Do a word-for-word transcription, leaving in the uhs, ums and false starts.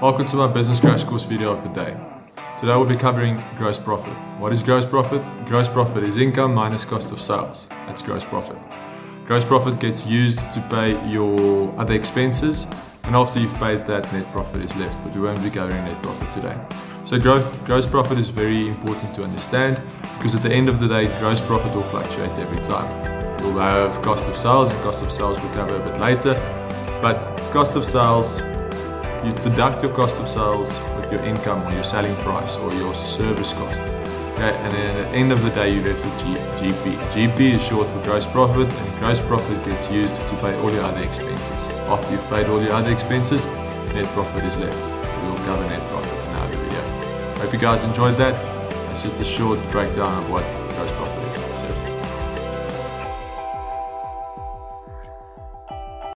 Welcome to my business crash course video of the day. Today we'll be covering gross profit. What is gross profit? Gross profit is income minus cost of sales. That's gross profit. Gross profit gets used to pay your other expenses, and after you've paid that, net profit is left, but we won't be covering net profit today. So gross, gross profit is very important to understand, because at the end of the day, gross profit will fluctuate every time. We'll have cost of sales, and cost of sales we'll cover a bit later, but cost of sales, you deduct your cost of sales with your income or your selling price or your service cost. Okay, and then at the end of the day, you're left with G P. G P is short for gross profit, and gross profit gets used to pay all your other expenses. After you've paid all your other expenses, net profit is left. We will cover net profit in another video. Hope you guys enjoyed that. It's just a short breakdown of what gross profit is.